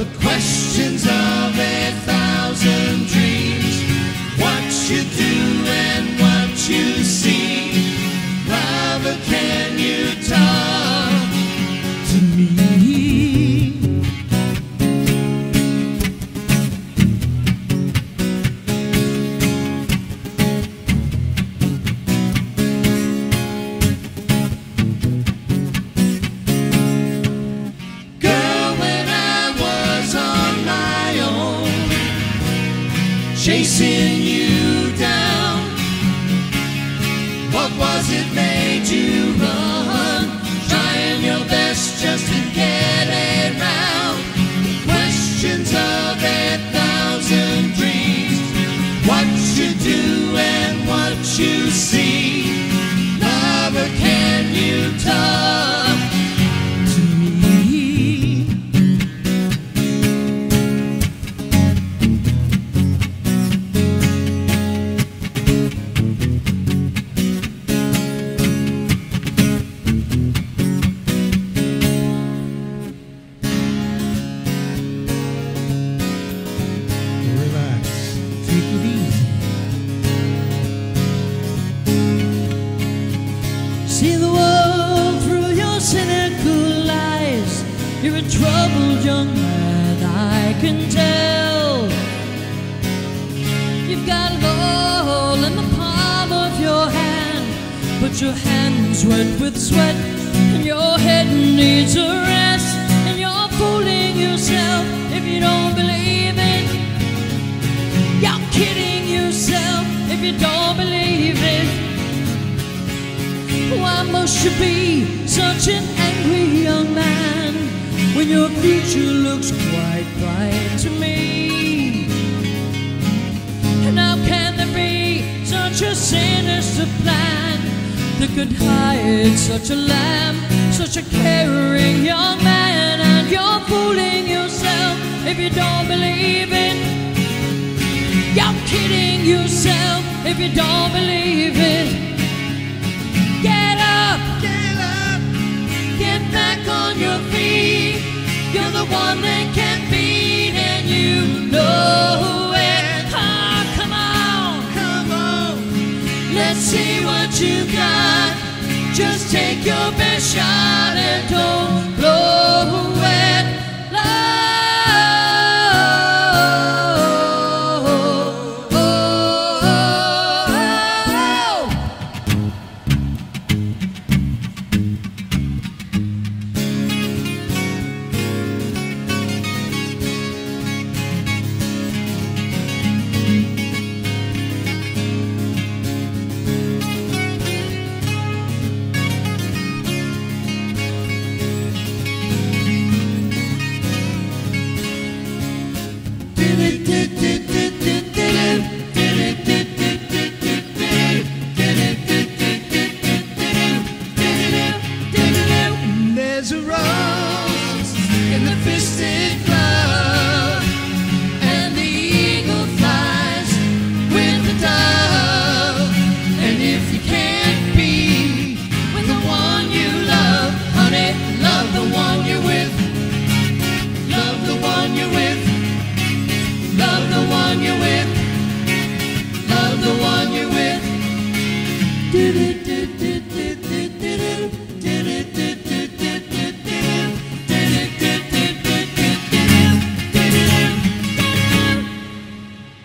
the questions of 1,000 dreams. What you do and what you see. Lover, can you talk to me? Girl, when I was on my own, chasing you down, what was it made you run? Trying your best just to get around. Questions of 1,000 dreams. What you do and what you see. Lover, can you talk to me? Relax, take it easy. See the world through your cynical eyes. You're a troubled young man, I can tell. You've got it all in the palm of your hand, but your hand's wet with sweat, and your head needs a rest. And you're fooling yourself if you don't believe it. You're kidding yourself if you don't believe it. Why must you be such an angry young man when your future looks quite bright to me? And how can there be such a sinister plan that could hide such a lamb, such a caring young man? And you're fooling yourself if you don't believe it. You're kidding yourself if you don't believe it. Get up, get back on your feet. You're the one that can beat, and you know it. Oh, come on, let's see what you got. Just take your best shot and don't blow it. There's a rose in the fisted glove, and the eagle flies with the dove. And if you can't be with the one you love, honey, love the one you're with. Love the one you're with. Love the one you're with.